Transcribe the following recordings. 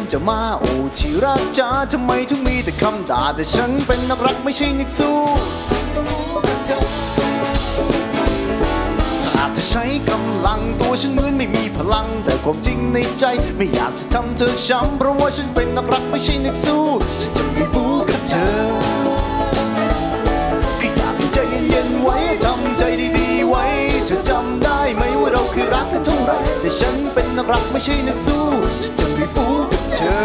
จะมาโอ้ที่รักจ๋าทำไมถึงมีแต่คำด่าแต่ฉันเป็นนักรักไม่ใช่นักสู้ถ้าใช้กำลังตัวฉันเหมือนไม่มีพลังแต่ความจริงในใจไม่อยากจะทำเธอช้ำเพราะว่าฉันเป็นนักรักไม่ใช่นักสู้ฉันจะไม่บู๊กับเธอก็อยากให้ใจเย็นๆไว้ทำใจดีๆไว้เธอจำได้ไหมว่าเราเคยรักกันเท่าไรแต่ฉันเป็นนักรักไม่ใช่นักสู้ฉันจะไม่บู๊กับเธอ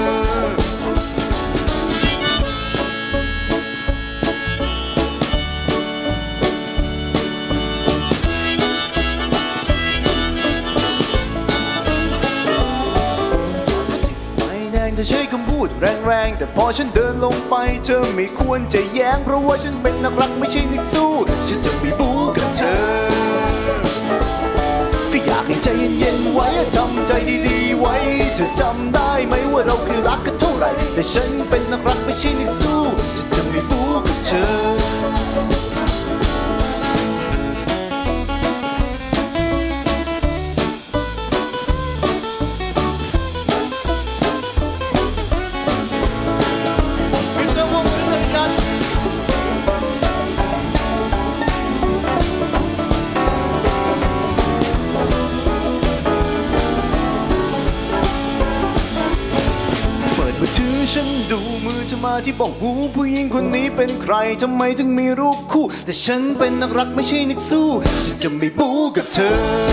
เธอใช้คำพูดแรงๆแต่พอฉันเดินลงไปเธอไม่ควรจะแย้งเพราะว่าฉันเป็นนักรักไม่ใช่นักสู้ฉันจะไม่บู๊กับเธอก็อยากให้ใจเย็นๆไว้ทำใจดีๆไว้เธอจำได้ไหมว่าเราเคยรักกันเท่าไหร่แต่ฉันเป็นนักรักไม่ใช่นักสู้ฉันจะไม่บู๊กับเธอฉันดูมือเธอมาที่บอกหูผู้หญิงคนนี้เป็นใครทำไมถึงมีรูปคู่แต่ฉันเป็นนักรักไม่ใช่นักสู้ฉันจะไม่บู๊กับเธอ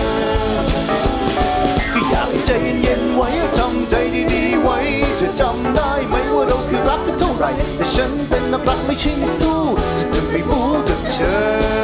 ก็อยากให้ใจเย็นๆไว้ทำใจดีๆไว้เธอจำได้ไหมว่าเราเคยรักกันเท่าไรแต่ฉันเป็นนักรักไม่ใช่นักสู้ฉันจะไม่บู๊กับเธอ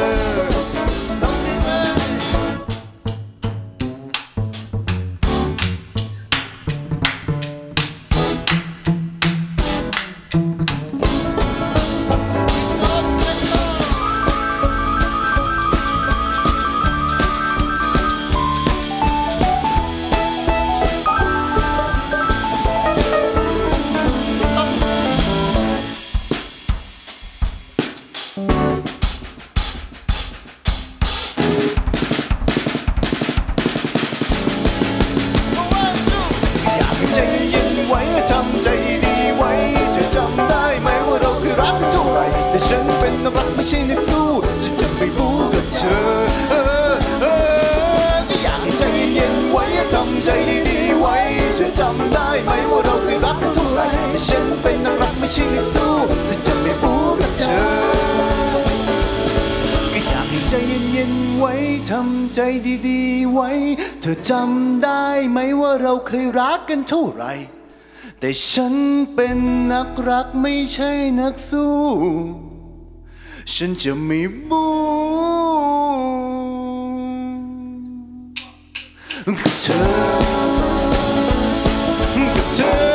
ทำใจดีไว้เธอจำได้ไหมว่าเราเคยรักกันเท่าไรแต่ฉันเป็นนักรักไม่ใช่นักสู้ฉันจะไม่บู๊กับเธอก็อยากให้ใจเย็นๆไว้ทำใจดีๆไว้เธอจำได้ไหมว่าเราเคยรักกันเท่าไรแต่ฉันเป็นนักรักไม่ใช่นักสู้ฉันจะไม่บู๊กับเธอก็อยากให้ใจเย็นๆไว้ทำใจดีๆไว้เธอจำได้ไหมว่าเราเคยรักกันเท่าไรแต่ฉันเป็นนักรักไม่ใช่นักสู้ฉันจะไม่บู๊กับเธอ